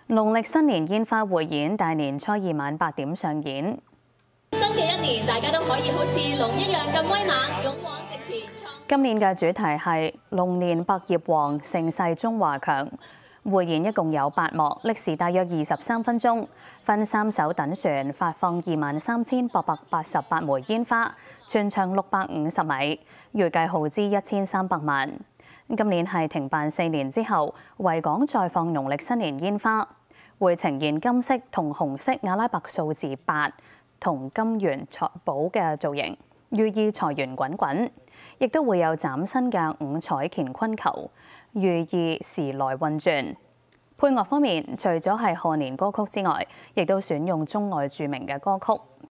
農曆新年煙花匯演大年初二晚8點上演。 新嘅一年，大家都可以好似龍一樣咁威猛，勇往直前。 今年嘅主題係龍年百業旺，盛世中華強。匯演一共有8幕，歷時大約23分鐘，分3艘躉船發放23,888枚煙花，全長650米，預計耗資1300萬。今年係停辦4年之後，維港再放農曆新年煙花，會呈現金色同紅色阿拉伯數字8同金元財寶嘅造型，寓意財源滾滾。亦都會有嶄新嘅5彩乾坤球，寓意時來運轉。配樂方面，除咗係賀年歌曲之外，亦都選用中外著名嘅歌曲。